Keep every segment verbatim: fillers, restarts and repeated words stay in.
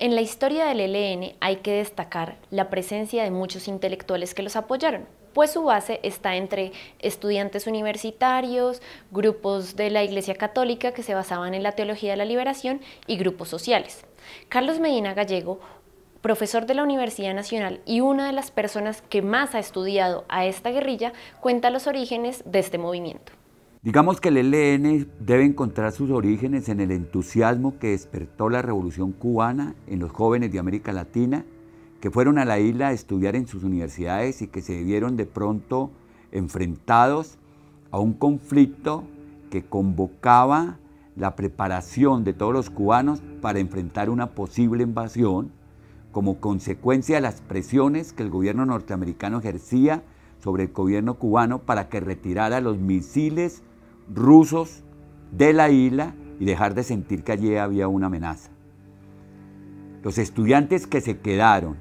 En la historia del E L N hay que destacar la presencia de muchos intelectuales que los apoyaron, pues su base está entre estudiantes universitarios, grupos de la Iglesia Católica que se basaban en la teología de la liberación y grupos sociales. Carlos Medina Gallego, profesor de la Universidad Nacional y una de las personas que más ha estudiado a esta guerrilla, cuenta los orígenes de este movimiento. Digamos que el E L N debe encontrar sus orígenes en el entusiasmo que despertó la Revolución Cubana en los jóvenes de América Latina, que fueron a la isla a estudiar en sus universidades y que se vieron de pronto enfrentados a un conflicto que convocaba la preparación de todos los cubanos para enfrentar una posible invasión como consecuencia de las presiones que el gobierno norteamericano ejercía sobre el gobierno cubano para que retirara los misiles rusos de la isla y dejar de sentir que allí había una amenaza. Los estudiantes que se quedaron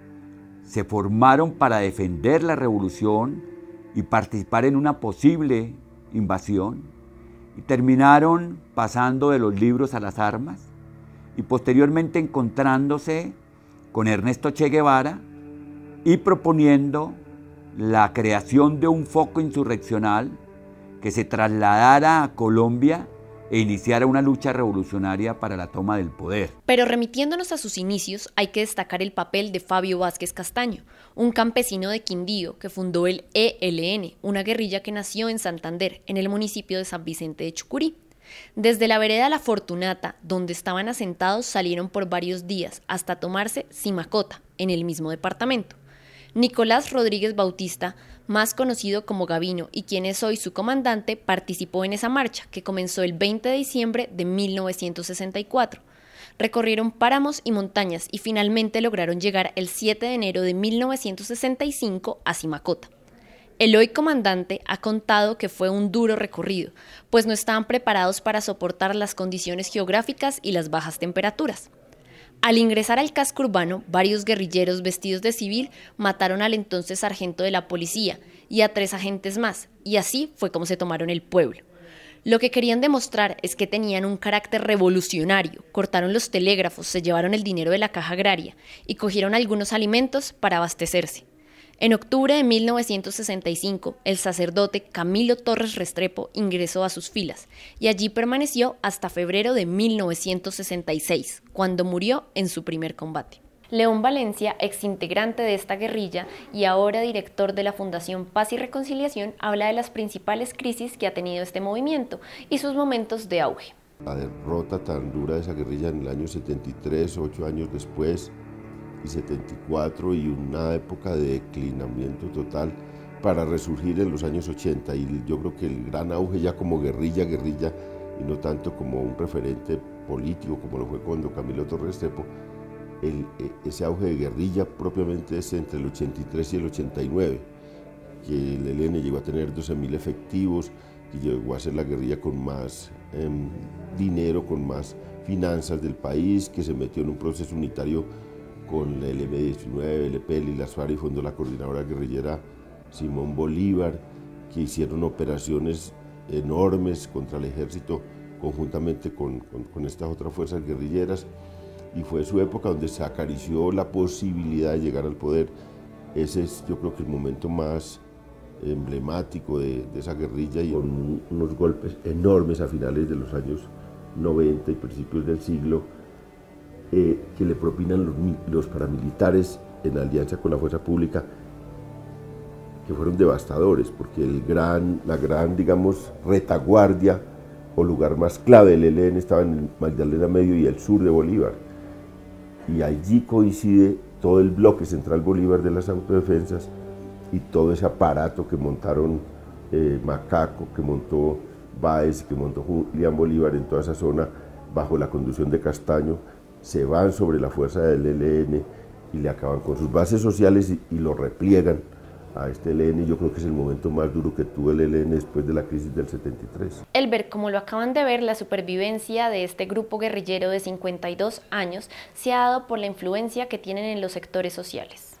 se formaron para defender la revolución y participar en una posible invasión y terminaron pasando de los libros a las armas y posteriormente encontrándose con Ernesto Che Guevara y proponiendo la creación de un foco insurreccional que se trasladara a Colombia e iniciara una lucha revolucionaria para la toma del poder. Pero remitiéndonos a sus inicios, hay que destacar el papel de Fabio Vázquez Castaño, un campesino de Quindío que fundó el E L N, una guerrilla que nació en Santander, en el municipio de San Vicente de Chucurí. Desde la vereda La Fortunata, donde estaban asentados, salieron por varios días hasta tomarse Simacota, en el mismo departamento. Nicolás Rodríguez Bautista, más conocido como Gavino y quien es hoy su comandante, participó en esa marcha que comenzó el veinte de diciembre de mil novecientos sesenta y cuatro. Recorrieron páramos y montañas y finalmente lograron llegar el siete de enero de mil novecientos sesenta y cinco a Simacota. El hoy comandante ha contado que fue un duro recorrido, pues no estaban preparados para soportar las condiciones geográficas y las bajas temperaturas. Al ingresar al casco urbano, varios guerrilleros vestidos de civil mataron al entonces sargento de la policía y a tres agentes más, y así fue como se tomaron el pueblo. Lo que querían demostrar es que tenían un carácter revolucionario, cortaron los telégrafos, se llevaron el dinero de la caja agraria y cogieron algunos alimentos para abastecerse. En octubre de mil novecientos sesenta y cinco, el sacerdote Camilo Torres Restrepo ingresó a sus filas y allí permaneció hasta febrero de mil novecientos sesenta y seis, cuando murió en su primer combate. León Valencia, exintegrante de esta guerrilla y ahora director de la Fundación Paz y Reconciliación, habla de las principales crisis que ha tenido este movimiento y sus momentos de auge. La derrota tan dura de esa guerrilla en el año setenta y tres, ocho años después, y setenta y cuatro, y una época de declinamiento total para resurgir en los años ochenta, y yo creo que el gran auge ya como guerrilla, guerrilla, y no tanto como un referente político como lo fue cuando Camilo Torres Restrepo, el, ese auge de guerrilla propiamente es entre el ochenta y tres y el ochenta y nueve, que el E L N llegó a tener doce mil efectivos, y llegó a ser la guerrilla con más eh, dinero, con más finanzas del país, que se metió en un proceso unitario con el eme diecinueve, el E P E L y las FARC, y fundó la coordinadora guerrillera Simón Bolívar, que hicieron operaciones enormes contra el ejército conjuntamente con, con, con estas otras fuerzas guerrilleras, y fue su época donde se acarició la posibilidad de llegar al poder. Ese es, yo creo que el momento más emblemático de, de esa guerrilla, y con unos golpes enormes a finales de los años noventa y principios del siglo, Eh, que le propinan los, los paramilitares en alianza con la fuerza pública, que fueron devastadores, porque el gran, la gran, digamos, retaguardia o lugar más clave del E L N estaba en el Magdalena Medio y el sur de Bolívar, y allí coincide todo el bloque central Bolívar de las autodefensas y todo ese aparato que montaron eh, Macaco, que montó Báez, que montó Julián Bolívar en toda esa zona bajo la conducción de Castaño. Se van sobre la fuerza del E L N y le acaban con sus bases sociales y, y lo repliegan a este E L N. Yo creo que es el momento más duro que tuvo el E L N después de la crisis del setenta y tres. Elber, como lo acaban de ver, la supervivencia de este grupo guerrillero de cincuenta y dos años se ha dado por la influencia que tienen en los sectores sociales.